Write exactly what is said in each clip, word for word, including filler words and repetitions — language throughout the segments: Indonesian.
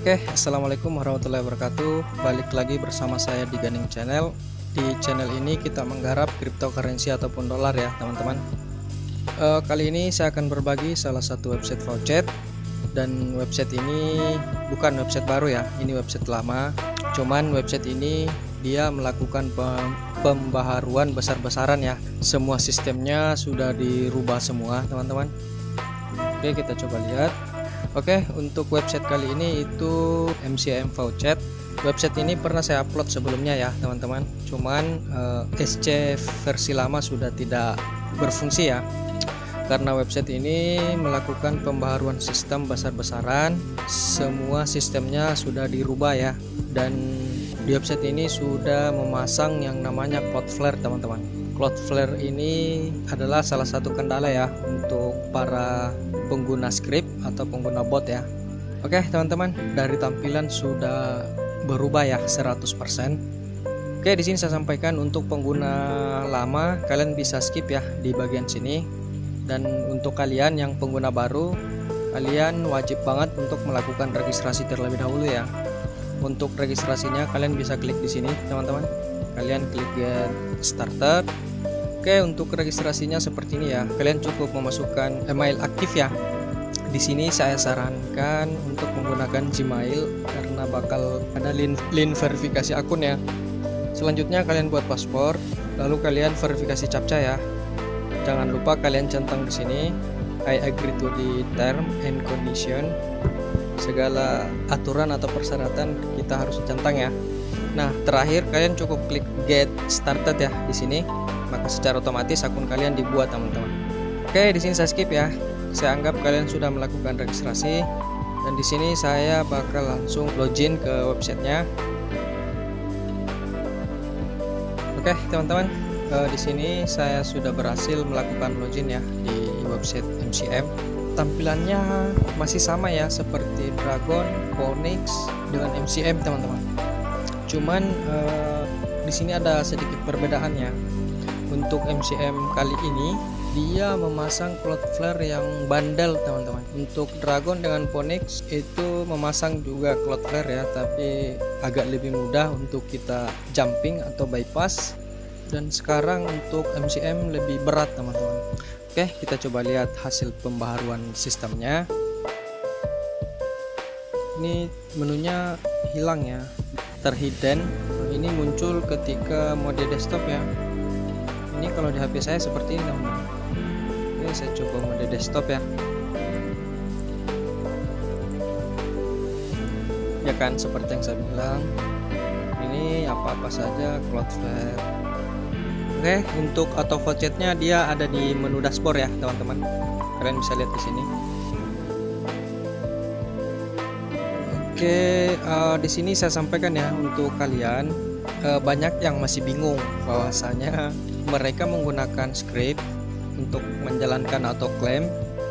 Oke, assalamualaikum warahmatullahi wabarakatuh. Balik lagi bersama saya di Ganing Channel. Di channel ini kita menggarap cryptocurrency ataupun dolar ya teman-teman. e, Kali ini saya akan berbagi salah satu website voucher. Dan website ini bukan website baru ya, ini website lama. Cuman website ini dia melakukan pembaharuan besar-besaran ya. Semua sistemnya sudah dirubah semua teman-teman. Oke, kita coba lihat. Oke, untuk website kali ini itu M C M Voucher. Website ini pernah saya upload sebelumnya ya teman-teman. Cuman eh, S C versi lama sudah tidak berfungsi ya. Karena website ini melakukan pembaharuan sistem besar-besaran. Semua sistemnya sudah dirubah ya. Dan di website ini sudah memasang yang namanya Cloudflare teman-teman. Cloudflare ini adalah salah satu kendala ya untuk para pengguna script atau pengguna bot ya. Oke teman-teman, dari tampilan sudah berubah ya seratus persen. Oke, di sini saya sampaikan untuk pengguna lama kalian bisa skip ya di bagian sini. Dan untuk kalian yang pengguna baru, kalian wajib banget untuk melakukan registrasi terlebih dahulu ya. Untuk registrasinya kalian bisa klik di sini teman-teman. Kalian klik get started. Oke, untuk registrasinya seperti ini ya. Kalian cukup memasukkan email aktif ya. Di sini saya sarankan untuk menggunakan Gmail karena bakal ada link, link verifikasi akun ya. Selanjutnya kalian buat paspor, lalu kalian verifikasi captcha ya. Jangan lupa kalian centang di sini I agree to the term and condition. Segala aturan atau persyaratan kita harus centang ya. Nah, terakhir kalian cukup klik get started ya di sini. Maka secara otomatis akun kalian dibuat teman-teman. Oke, di sini saya skip ya. Saya anggap kalian sudah melakukan registrasi dan di sini saya bakal langsung login ke websitenya. Oke, teman-teman, eh, di sini saya sudah berhasil melakukan login ya di website M C M. Tampilannya masih sama ya seperti Dragon, Phoenix dengan M C M teman-teman. Cuman eh, di sini ada sedikit perbedaannya. Untuk M C M kali ini dia memasang Cloudflare yang bandel teman-teman. Untuk Dragon dengan Phoenix itu memasang juga Cloudflare ya, tapi agak lebih mudah untuk kita jumping atau bypass. Dan sekarang untuk M C M lebih berat teman-teman. Oke, kita coba lihat hasil pembaharuan sistemnya. Ini menunya hilang ya, terhidden. Ini muncul ketika mode desktop ya. Ini kalau di H P saya seperti ini teman-teman. Ini saya coba mode desktop ya. Ya kan, seperti yang saya bilang, ini apa-apa saja Cloudflare. Oke, untuk auto vouchernya dia ada di menu dashboard ya teman-teman. Kalian bisa lihat di sini. Oke, uh, di sini saya sampaikan ya untuk kalian, uh, banyak yang masih bingung bahwasanya mereka menggunakan script untuk menjalankan auto claim.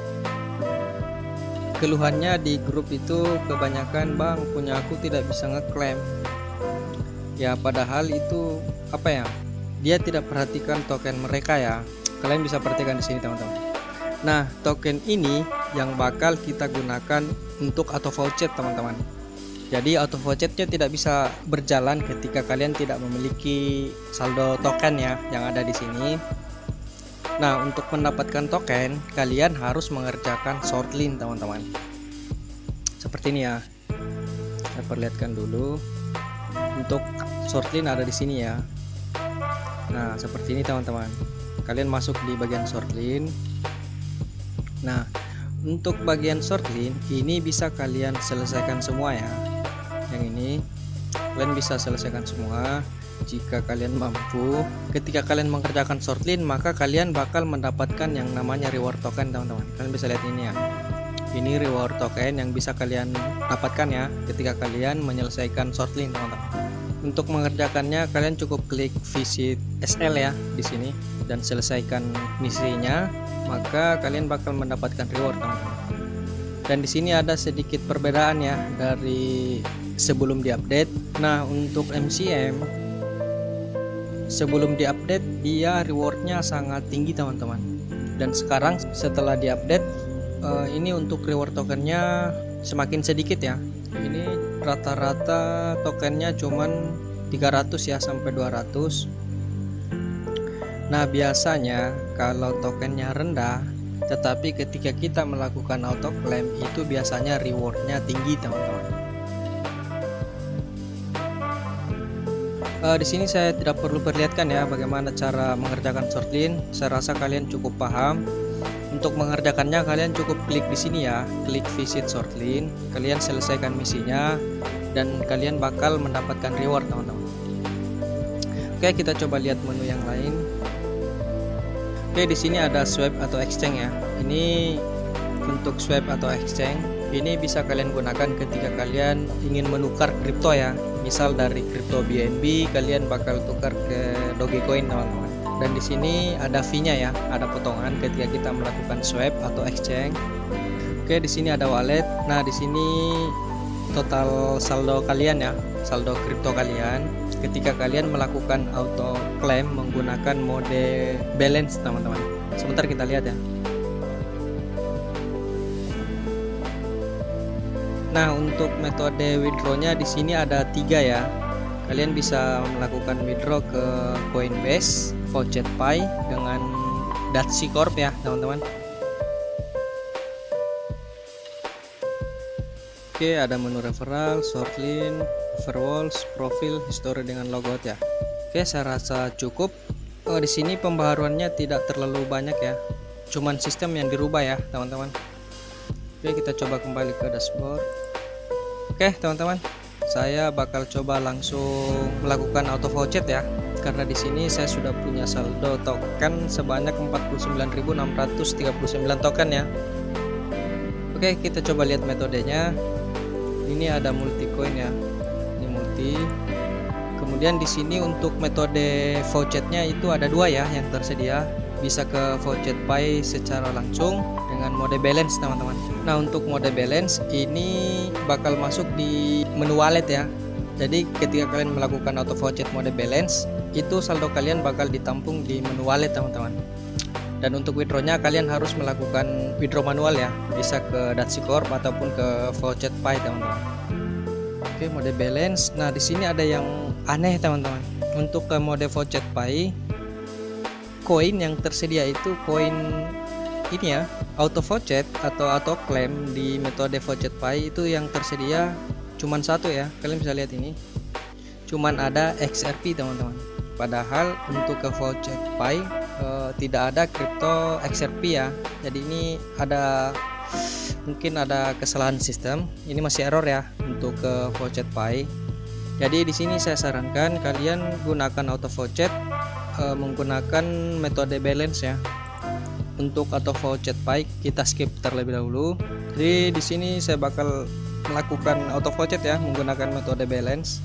Keluhannya di grup itu kebanyakan, bang, punya aku tidak bisa ngeklaim. Ya padahal itu apa ya? Dia tidak perhatikan token mereka ya. Kalian bisa perhatikan di sini teman-teman. Nah, token ini yang bakal kita gunakan untuk auto voucher teman-teman. Jadi auto vouchernya tidak bisa berjalan ketika kalian tidak memiliki saldo token ya yang ada di sini. Nah, untuk mendapatkan token kalian harus mengerjakan shortlist teman-teman. Seperti ini ya. Saya perlihatkan dulu. Untuk shortlist ada di sini ya. Nah, seperti ini teman-teman. Kalian masuk di bagian shortlist. Nah, untuk bagian shortlist ini bisa kalian selesaikan semua ya. Yang ini kalian bisa selesaikan semua jika kalian mampu. Ketika kalian mengerjakan shortlist, maka kalian bakal mendapatkan yang namanya reward token teman-teman. Kalian bisa lihat ini ya. Ini reward token yang bisa kalian dapatkan ya ketika kalian menyelesaikan shortlist teman-teman. Untuk mengerjakannya kalian cukup klik visit S L ya di sini dan selesaikan misinya, maka kalian bakal mendapatkan reward teman-teman. Dan di sini ada sedikit perbedaan ya dari sebelum diupdate. Nah, untuk M C M sebelum diupdate dia rewardnya sangat tinggi teman-teman. Dan sekarang setelah diupdate uh, ini untuk reward tokennya semakin sedikit ya. Ini rata-rata tokennya cuman tiga ratus ya sampai dua ratus. Nah, biasanya kalau tokennya rendah tetapi ketika kita melakukan auto claim itu biasanya rewardnya tinggi, teman-teman. Uh, di sini saya tidak perlu perlihatkan ya bagaimana cara mengerjakan shortlist. Saya rasa kalian cukup paham. Untuk mengerjakannya kalian cukup klik di sini ya, klik visit shortlist. Kalian selesaikan misinya dan kalian bakal mendapatkan reward, teman-teman. Oke, kita coba lihat menu yang lain. Oke, di sini ada swap atau exchange ya. Ini untuk swap atau exchange ini bisa kalian gunakan ketika kalian ingin menukar kripto ya. Misal dari kripto B N B kalian bakal tukar ke Dogecoin, teman-teman. Dan di sini ada fee-nya ya, ada potongan ketika kita melakukan swap atau exchange. Oke, di sini ada wallet. Nah, di sini total saldo kalian ya, saldo kripto kalian ketika kalian melakukan auto claim menggunakan mode balance, teman-teman. Sebentar kita lihat ya. Nah, untuk metode withdraw-nya di sini ada tiga ya. Kalian bisa melakukan withdraw ke Coinbase, VouchetPay dengan Datsy Corp ya, teman-teman. Oke, ada menu referral, shortlist, overwalls, profil, history dengan logout ya. Oke, saya rasa cukup. Oh, di sini pembaharuannya tidak terlalu banyak ya. Cuman sistem yang dirubah ya, teman-teman. Oke, kita coba kembali ke dashboard. Oke, teman-teman. Saya bakal coba langsung melakukan auto voucher ya. Karena di sini saya sudah punya saldo token sebanyak empat puluh sembilan ribu enam ratus tiga puluh sembilan token ya. Oke, kita coba lihat metodenya. Ini ada multi coin ya. Ini multi. Kemudian di sini untuk metode vouchernya itu ada dua ya yang tersedia. Bisa ke VouchetPay secara langsung dengan mode balance, teman-teman. Nah, untuk mode balance ini bakal masuk di menu wallet ya. Jadi ketika kalian melakukan auto voucher mode balance, itu saldo kalian bakal ditampung di menu wallet, teman-teman. Dan untuk withdraw-nya kalian harus melakukan withdraw manual ya, bisa ke Datsy Corp ataupun ke VouchetPay, teman-teman. Oke, mode balance. Nah, di sini ada yang aneh, teman-teman. Untuk ke mode VouchetPay, koin yang tersedia itu koin ini ya, auto voucher atau auto claim di metode VouchetPay itu yang tersedia cuman satu ya. Kalian bisa lihat ini. Cuman ada X R P, teman-teman. Padahal untuk ke VouchetPay Uh, tidak ada crypto X R P ya. Jadi ini ada mungkin ada kesalahan sistem. Ini masih error ya untuk ke VouchetPay. Jadi di sini saya sarankan kalian gunakan auto voucher uh, menggunakan metode balance ya. Untuk auto VouchetPay kita skip terlebih dahulu. Jadi di sini saya bakal melakukan auto voucher ya menggunakan metode balance.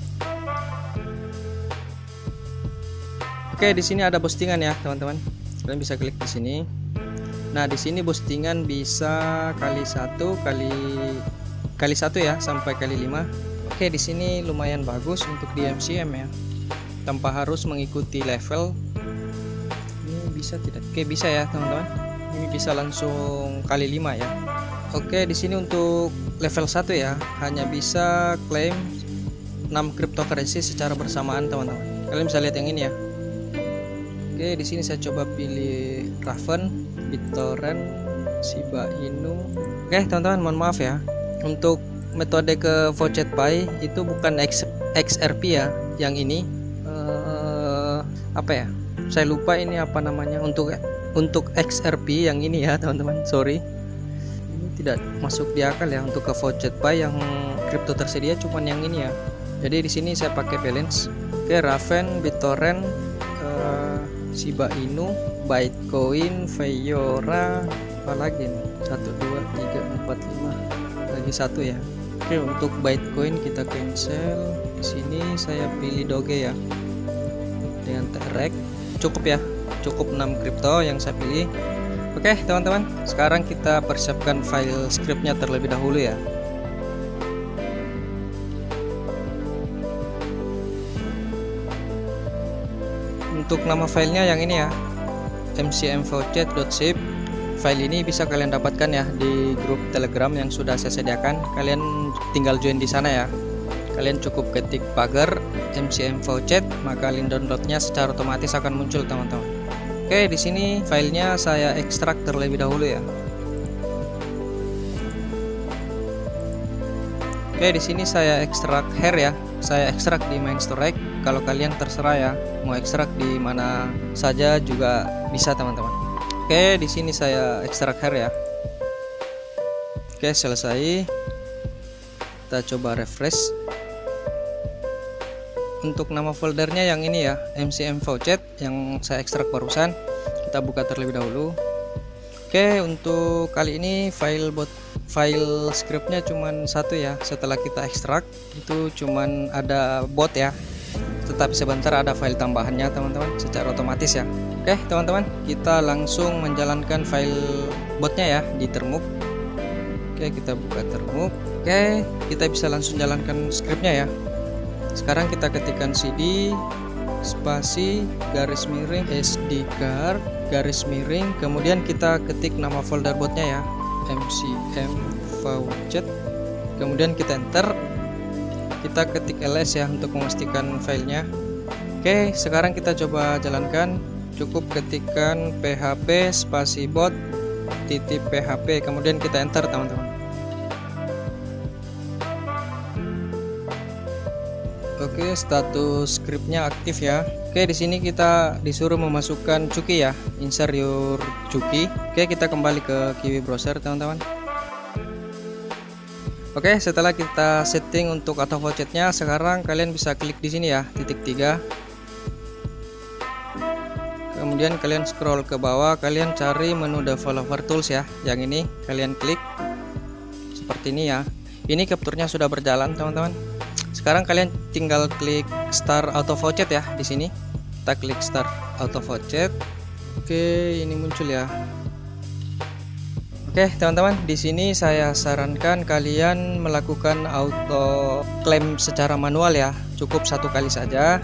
Oke, di sini ada postingan ya, teman-teman. Kalian bisa klik di sini. Nah, di sini postingan bisa kali satu kali kali satu ya sampai kali lima. Oke, di sini lumayan bagus untuk di M C M ya. Tanpa harus mengikuti level. Ini bisa tidak? Oke, bisa ya, teman-teman. Ini bisa langsung kali lima ya. Oke, di sini untuk level satu ya, hanya bisa klaim enam cryptocurrency secara bersamaan, teman-teman. Kalian bisa lihat yang ini ya. Oke, di sini saya coba pilih Raven, BitTorrent, Shiba Inu. Oke, teman-teman, mohon maaf ya. Untuk metode ke VouchetPay itu bukan X, XRP ya, yang ini uh, apa ya? Saya lupa ini apa namanya. Untuk untuk X R P yang ini ya, teman-teman. Sorry. Ini tidak masuk di akal ya untuk ke VouchetPay yang kripto tersedia cuman yang ini ya. Jadi di sini saya pakai balance. Oke, Raven, BitTorrent, uh, Shiba Inu, Bitcoin, Fiora, apa lagi nih? satu, dua, tiga, empat, lima, lagi satu ya. Oke, untuk Bitcoin kita cancel. Di sini saya pilih Doge ya. Dengan T R X. Cukup ya. Cukup enam kripto yang saya pilih. Oke, teman-teman. Sekarang kita persiapkan file scriptnya terlebih dahulu ya. Untuk nama filenya yang ini ya, m c m voucher dot zip. File ini bisa kalian dapatkan ya di grup Telegram yang sudah saya sediakan. Kalian tinggal join di sana ya. Kalian cukup ketik pagar M C M Faucet, maka link downloadnya secara otomatis akan muncul teman-teman. Oke, di sini filenya saya ekstrak terlebih dahulu ya. Oke, di sini saya ekstrak hair ya. Saya ekstrak di main storage. Kalau kalian terserah ya, mau ekstrak di mana saja juga bisa teman-teman. Oke, di sini saya ekstrak hair ya. Oke, selesai. Kita coba refresh. Untuk nama foldernya yang ini ya, M C M Faucet yang saya ekstrak barusan. Kita buka terlebih dahulu. Oke, untuk kali ini file bot file scriptnya cuman satu ya. Setelah kita ekstrak itu cuman ada bot ya. Tetapi sebentar ada file tambahannya teman-teman secara otomatis ya. Oke teman-teman, kita langsung menjalankan file botnya ya di termuk. Oke, kita buka termuk. Oke, kita bisa langsung jalankan scriptnya ya. Sekarang kita ketikkan cd spasi garis miring S D card garis miring, kemudian kita ketik nama folder botnya ya, M C M Faucet, kemudian kita enter, kita ketik ls ya untuk memastikan filenya. Oke, sekarang kita coba jalankan. Cukup ketikkan php spasi bot titik php, kemudian kita enter teman-teman. Oke, status scriptnya aktif ya. Oke, di sini kita disuruh memasukkan cookie ya, insert your cookie. Oke, kita kembali ke Kiwi browser teman-teman. Oke, setelah kita setting untuk auto faucetnya, sekarang kalian bisa klik di sini ya, titik tiga. Kemudian kalian scroll ke bawah, kalian cari menu developer tools ya, yang ini kalian klik seperti ini ya. Ini capture-nya sudah berjalan teman-teman. Sekarang kalian tinggal klik start auto faucet ya di sini. Kita klik start auto faucet. Oke, ini muncul ya. Oke, teman-teman, di sini saya sarankan kalian melakukan auto claim secara manual ya. Cukup satu kali saja.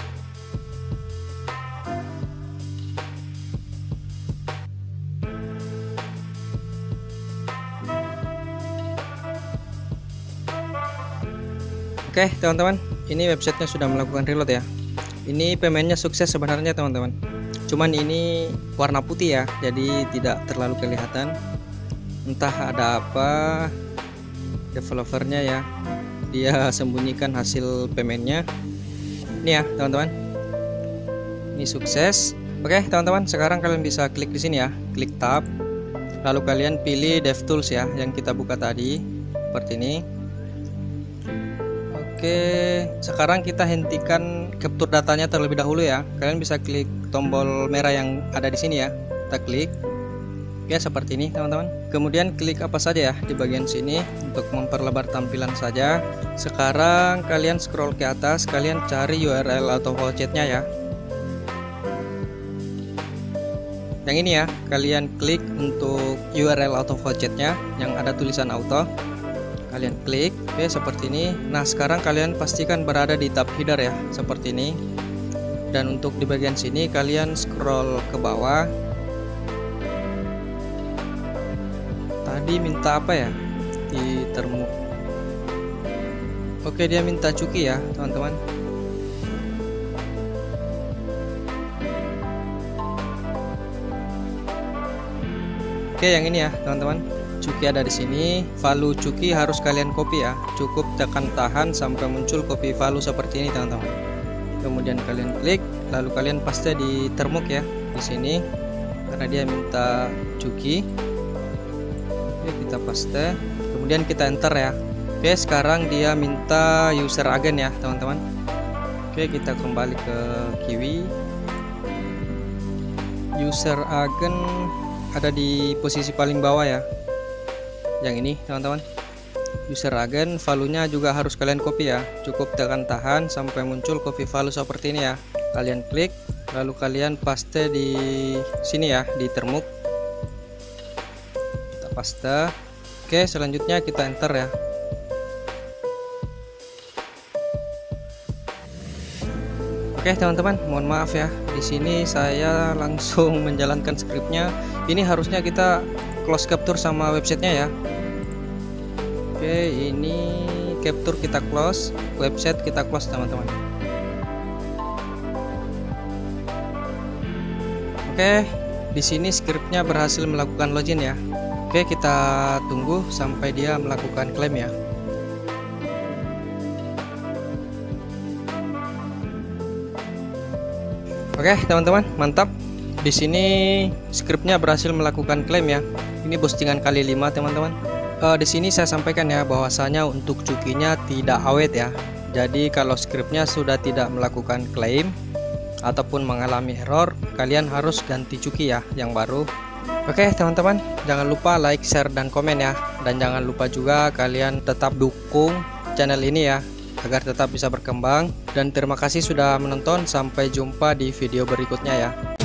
Oke teman-teman, ini websitenya sudah melakukan reload ya. Ini paymentnya sukses sebenarnya teman-teman. Cuman ini warna putih ya, jadi tidak terlalu kelihatan. Entah ada apa developernya ya, dia sembunyikan hasil paymentnya. Ini ya teman-teman, ini sukses. Oke teman-teman, sekarang kalian bisa klik di sini ya, klik tab, lalu kalian pilih DevTools ya, yang kita buka tadi seperti ini. Oke, sekarang kita hentikan capture datanya terlebih dahulu ya. Kalian bisa klik tombol merah yang ada di sini ya. Kita klik. Oke, seperti ini teman-teman. Kemudian klik apa saja ya di bagian sini untuk memperlebar tampilan saja. Sekarang kalian scroll ke atas, kalian cari U R L auto faucetnya ya. Yang ini ya, kalian klik untuk U R L auto faucetnya yang ada tulisan auto. Kalian klik, oke seperti ini. Nah sekarang kalian pastikan berada di tab header ya, seperti ini. Dan untuk di bagian sini kalian scroll ke bawah. Tadi minta apa ya di termuk? Oke, dia minta cookie ya teman-teman. Oke, yang ini ya teman-teman. Cookie ada di sini. Value cookie harus kalian copy ya. Cukup tekan tahan sampai muncul copy value seperti ini teman-teman. Kemudian kalian klik, lalu kalian paste di termuk ya di sini karena dia minta cookie. Oke, kita paste. Kemudian kita enter ya. Oke, sekarang dia minta user agent ya teman-teman. Oke, kita kembali ke Kiwi. User agent ada di posisi paling bawah ya. Yang ini teman-teman, user agent, value-nya juga harus kalian copy ya. Cukup tekan tahan sampai muncul copy value seperti ini ya. Kalian klik, lalu kalian paste di sini ya, di termuk. Kita paste. Oke, selanjutnya kita enter ya. Oke teman-teman, mohon maaf ya. Di sini saya langsung menjalankan scriptnya. Ini harusnya kita close capture sama websitenya ya. Oke, ini capture kita close, website kita close teman-teman. Oke, di sini scriptnya berhasil melakukan login ya. Oke, kita tunggu sampai dia melakukan klaim ya. Oke teman-teman, mantap. Di sini scriptnya berhasil melakukan klaim ya. Ini postingan kali lima teman-teman. Uh, di sini saya sampaikan ya bahwasanya untuk cukinya tidak awet ya. Jadi kalau scriptnya sudah tidak melakukan klaim ataupun mengalami error, kalian harus ganti cuki ya yang baru. Oke teman-teman, jangan lupa like, share, dan komen ya. Dan jangan lupa juga kalian tetap dukung channel ini ya, agar tetap bisa berkembang. Dan terima kasih sudah menonton, sampai jumpa di video berikutnya ya.